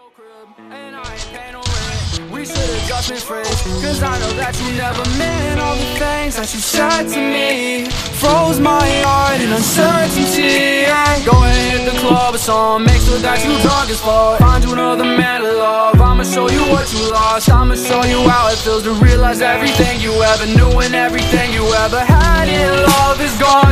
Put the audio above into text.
And I ain't paying no rent. We should've just been friends, cause I know that you never meant all the things that you said to me. Froze my heart in uncertainty. Go and hit the club or something, make sure that you drunk as fuck. Find you another man to love, I'ma show you what you lost. I'ma show you how it feels to realize everything you ever knew and everything you ever had in love is gone.